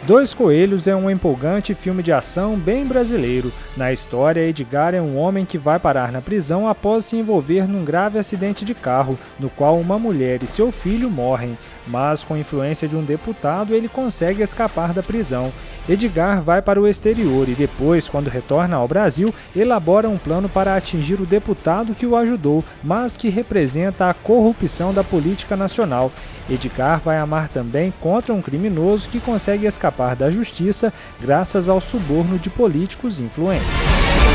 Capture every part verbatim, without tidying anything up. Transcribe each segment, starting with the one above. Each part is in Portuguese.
Dois Coelhos é um empolgante filme de ação bem brasileiro. Na história, Edgar é um homem que vai parar na prisão após se envolver num grave acidente de carro, no qual uma mulher e seu filho morrem. Mas, com a influência de um deputado, ele consegue escapar da prisão. Edgar vai para o exterior e depois, quando retorna ao Brasil, elabora um plano para atingir o deputado que o ajudou, mas que representa a corrupção da política nacional. Edgar vai amar também contra um criminoso que consegue escapar da justiça graças ao suborno de políticos influentes.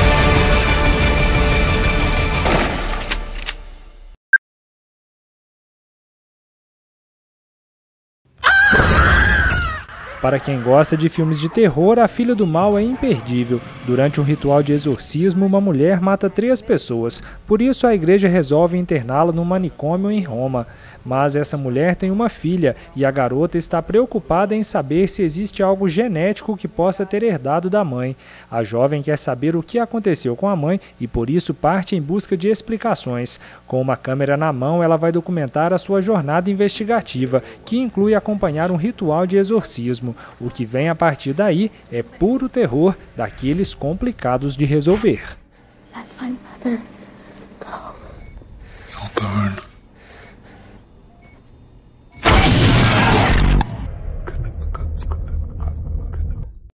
Para quem gosta de filmes de terror, A Filha do Mal é imperdível. Durante um ritual de exorcismo, uma mulher mata três pessoas. Por isso, a igreja resolve interná-la num manicômio em Roma. Mas essa mulher tem uma filha e a garota está preocupada em saber se existe algo genético que possa ter herdado da mãe. A jovem quer saber o que aconteceu com a mãe e, por isso, parte em busca de explicações. Com uma câmera na mão, ela vai documentar a sua jornada investigativa, que inclui acompanhar um ritual de exorcismo. O que vem a partir daí é puro terror daqueles complicados de resolver. Let my mother go. You'll burn.